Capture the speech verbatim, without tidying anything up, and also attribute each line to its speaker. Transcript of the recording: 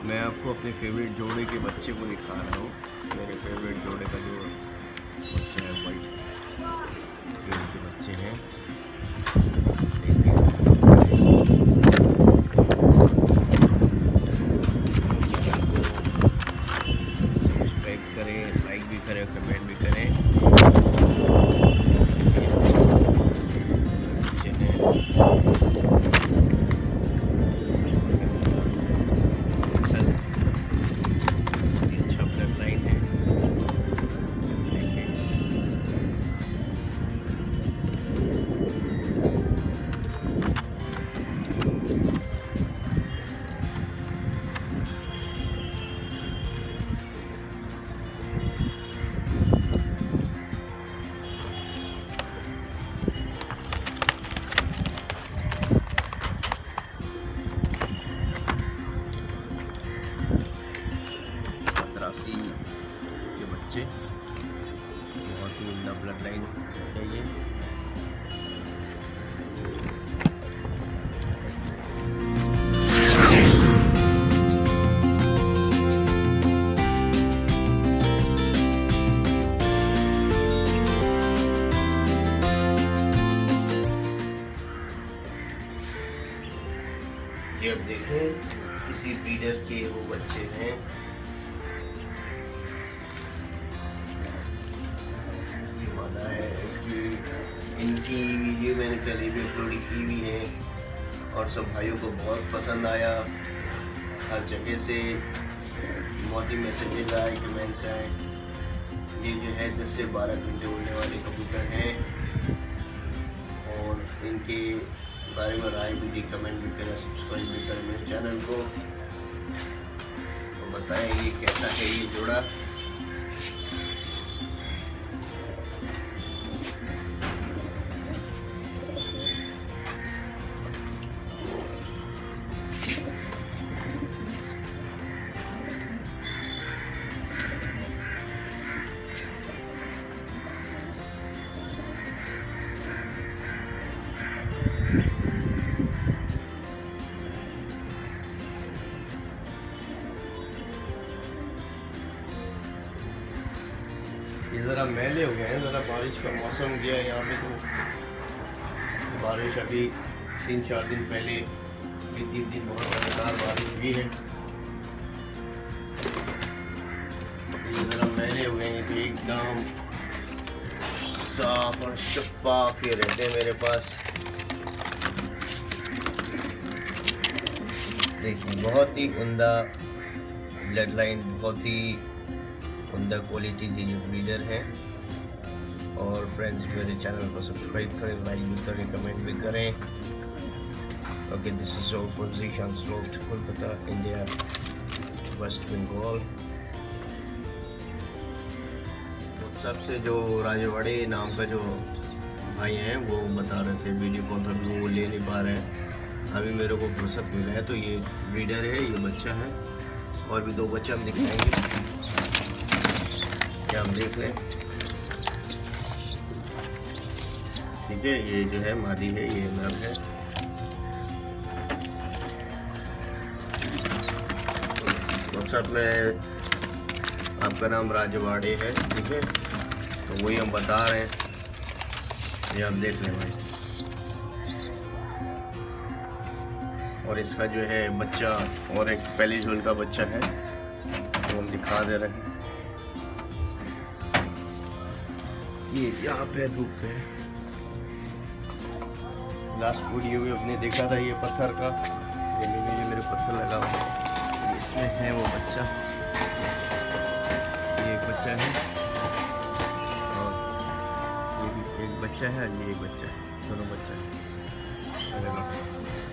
Speaker 1: मैं आपको अपने फेवरेट जोड़े के बच्चे को दिखा रहा हूँ। मेरे फेवरेट जोड़े का जो बच्चा है वाइट के बच्चे हैं। सब्सक्राइब करें, लाइक भी करें, कमेंट भी करें। बच्चे हैं के बच्चे, बहुत ही उम्दा ब्लड लाइन है ये। ये अब देखें इसी ब्रीडर के वो बच्चे हैं। है इसकी इनकी वीडियो मैंने पहले भी अपलोड की हुई है और सब भाइयों को बहुत पसंद आया। हर जगह से बहुत ही मैसेजेस आए, कमेंट्स आए। ये जो है दस से बारह घंटे उड़ने वाले कबूतर हैं और इनके बारे में राय भी दी, कमेंट भी करें, सब्सक्राइब भी करें मेरे चैनल को। तो बताएं ये कैसा है ये जोड़ा। ये ज़रा मैले हो गए हैं, ज़रा बारिश का मौसम गया है यहाँ पे। तो बारिश अभी तीन चार दिन पहले ये तीन दिन बहुत मज़ेदार बारिश हुई है। ये ज़रा मैले हो गए हैं, तो एकदम साफ और शफाफ ये रहते हैं मेरे पास। देखिए बहुत ही उम्दा ब्लड लाइन, बहुत ही उम्दा क्वालिटी के ये ब्रीडर है। और फ्रेंड्स मेरे चैनल को सब्सक्राइब करें, लाइक भी करें, कमेंट भी करें। Okay, this is all from Zeeshan's loft, Kolkata, India, West Bengal. सबसे जो राजवाड़े नाम का जो भाई हैं वो बता रहे थे वीडियो कॉल पर, वो ले नहीं पा रहे हैं। अभी मेरे को फुर्सत मिला है, तो ये ब्रीडर है, ये बच्चा है। और भी दो बच्चे हम दिखाएंगे, क्या हम देख लें। ठीक है, ये जो है मादी है, ये नर है। व्हाट्सएप में आपका नाम राजवाड़े है, ठीक है, तो वही हम बता रहे हैं। ये आप देख लें भाई। और इसका जो है बच्चा और एक पहली झोल का बच्चा है, तो हम दिखा दे रहे हैं। ये यहाँ पे धूप पे लास्ट वीडियो में आपने देखा था ये पत्थर का, ये मेरे ये मेरे पत्थर लगा हुआ है, इसमें है वो बच्चा, ये एक बच्चा है और ये भी एक बच्चा है, ये एक बच्चा है, दोनों बच्चा है।